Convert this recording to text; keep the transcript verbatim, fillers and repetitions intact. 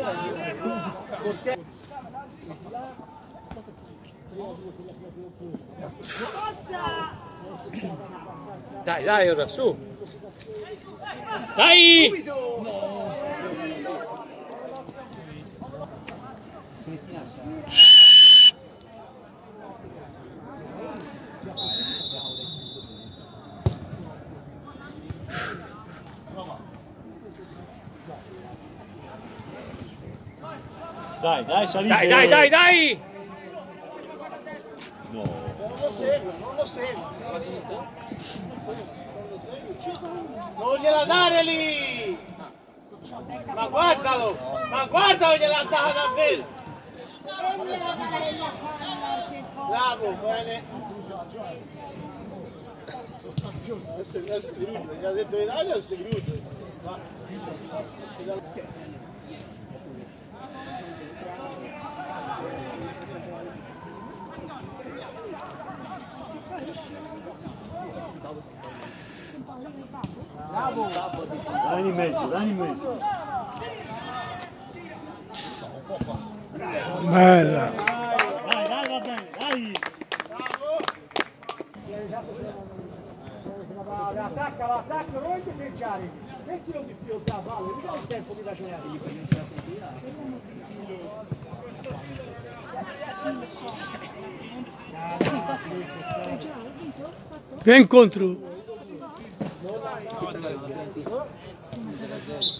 Dai, dai, ora su. Dai! Dai, dai, salite! Dai, dai, dai, dai! No. Non lo segue, non lo segue. Non gliela dare lì! Ma guardalo! Ma guardalo, gliela data davvero! Bravo, bene! Adesso è segreto, gli ha detto l'Italia è segreto. Bravo! Dai in mezzo, dai in mezzo! Bella! Dai, dai, va bene, dai! Bravo! Attacca, attacca, non difeggiare! Mettilo di più da valle, mi dai il tempo di ragionare. Che incontro!